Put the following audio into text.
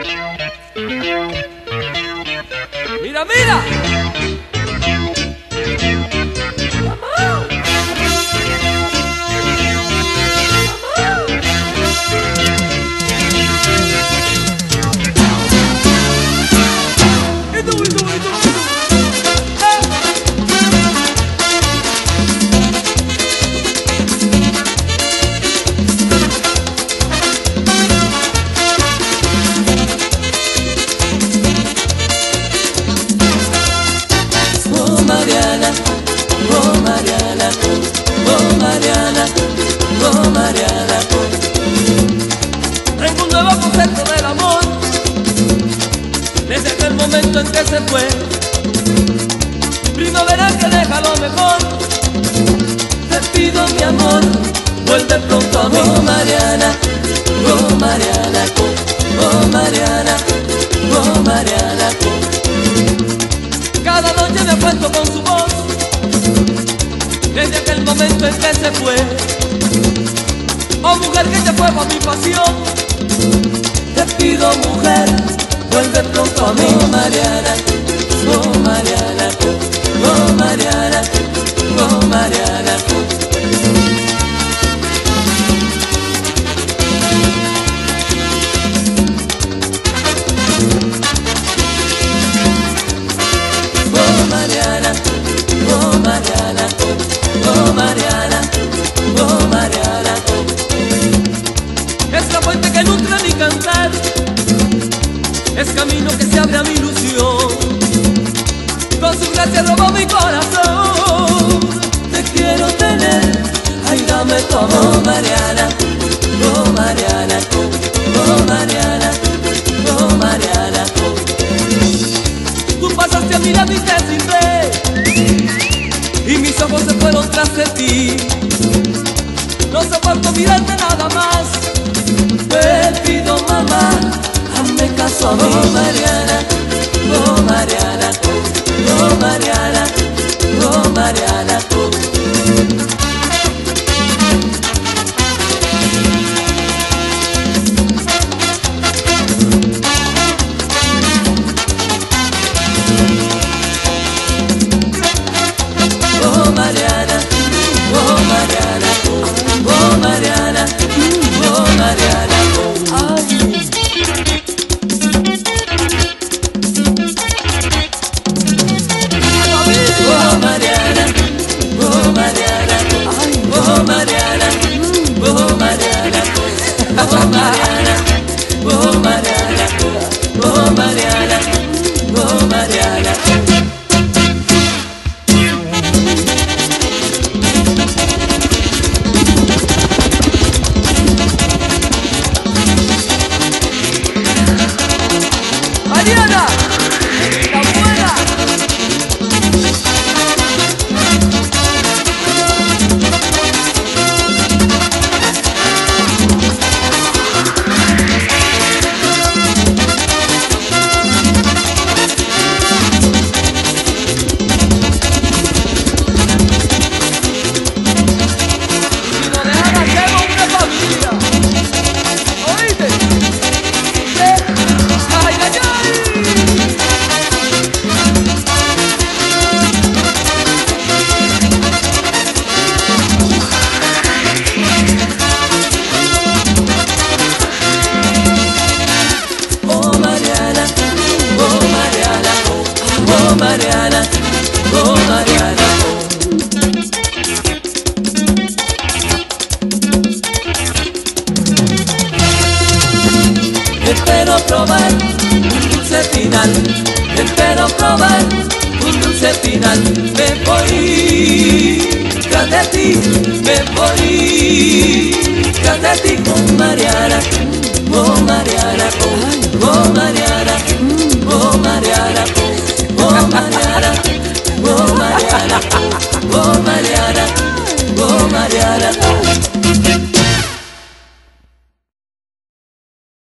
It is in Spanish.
Mira, mira. Tengo un nuevo concepto del amor desde aquel momento en que se fue. Primavera que deja lo mejor. Te pido mi amor, vuelve pronto a mí. Oh Mariana, oh Mariana, oh Mariana, oh Mariana. Cada noche me acuesto con su voz desde aquel momento en que se fue. Oh mujer que te fue por mi pasión, te pido mujer, vuelve pronto a mí. Oh Mariana, oh Mariana, oh Mariana, oh Mariana. Oh Mariana, oh Mariana, oh Mariana, oh Mariana. es la fuente que nutre mi cantar, es camino que se abre a mi ilusión, con su gracia robó mi corazón. Te quiero tener, ay dame tu amor. Oh Mariana, oh Mariana, oh Mariana, oh Mariana. Tú pasaste a mi lado y te silbé, y mis ojos se fueron tras de ti. No soporto mirarte nada más. Te pido mamá, hazme caso a mí. Oh Mariana, oh Mariana, oh Mariana, oh Mariana. Oh Mariana, oh Mariana, oh Mariana, oh Mariana. Oh Mariana, oh Mariana, oh Mariana, oh Mariana, oh Mariana, oh Mariana, oh Mariana, oh Mariana. Mariana, la buena. Si nos dejan hacemos una familia. ¿Oíste? ¡Ay, ay, ay! Oh Mariana, oh Mariana, oh Mariana, oh Mariana. Espero probar un dulce final, espero probar un dulce final. Me voy tras de ti, me voy tras de ti. Oh Mariana, oh Mariana, oh Mariana, oh Mariana, oh Mariana, oh Mariana, oh Mariana, oh Mariana.